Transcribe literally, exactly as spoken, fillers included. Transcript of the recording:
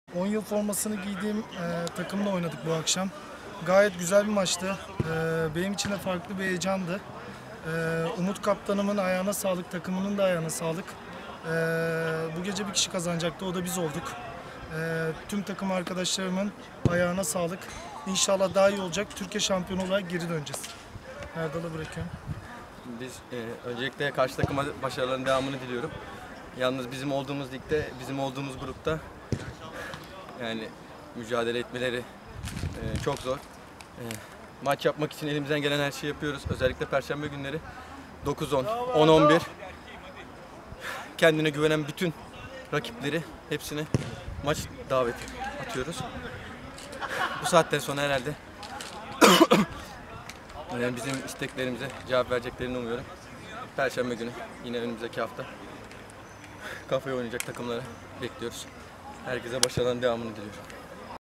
on yıl formasını giydiğim e, takımla oynadık bu akşam. Gayet güzel bir maçtı. E, benim için de farklı bir heyecandı. E, Umut kaptanımın ayağına sağlık, takımının da ayağına sağlık. E, bu gece bir kişi kazanacaktı, o da biz olduk. E, tüm takım arkadaşlarımın ayağına sağlık. İnşallah daha iyi olacak. Türkiye şampiyonu olarak geri döneceğiz. Erdal'a bırakıyorum. Biz e, öncelikle karşı takıma başarıların devamını diliyorum. Yalnız bizim olduğumuz ligde, bizim olduğumuz grupta yani mücadele etmeleri e, çok zor. E, maç yapmak için elimizden gelen her şeyi yapıyoruz. Özellikle Perşembe günleri dokuz on, on on bir kendine güvenen bütün rakipleri hepsine maç daveti atıyoruz. Bu saatten sonra herhalde yani bizim isteklerimize cevap vereceklerini umuyorum. Perşembe günü yine önümüzdeki hafta kafaya oynayacak takımları bekliyoruz. Herkese başarıların devamını diliyorum.